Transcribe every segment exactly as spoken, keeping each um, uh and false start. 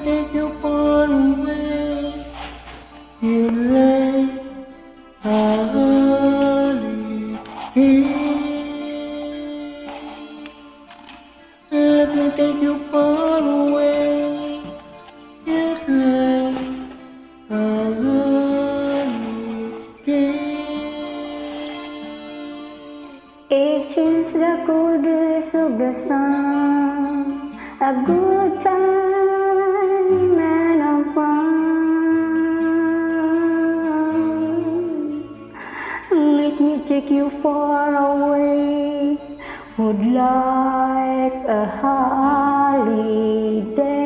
take you far away. You lay a holiday. Let me take you far away. You lay a holiday. एक chance the coldest of the sun, a good time and a fun. Let me take you far away. Would like a holiday.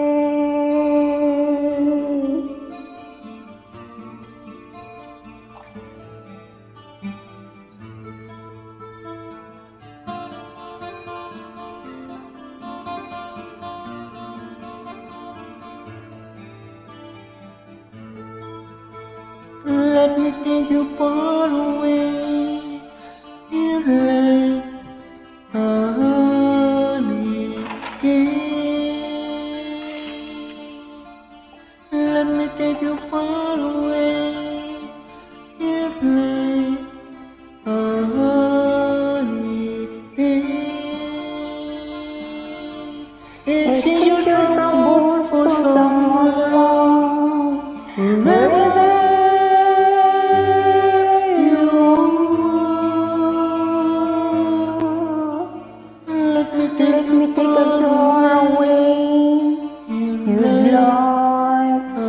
Let me take you far away. You lay a holiday. Let me take you far away. You lay a holiday. Exchange your troubles for someone else. Wherever let me take a door away. You like a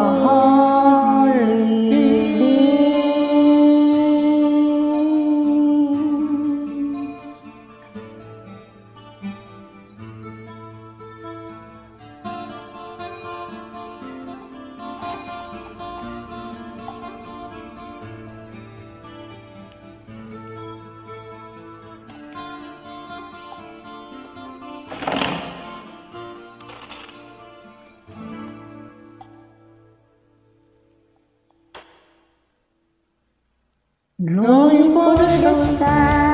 holiday. Looking for the sun.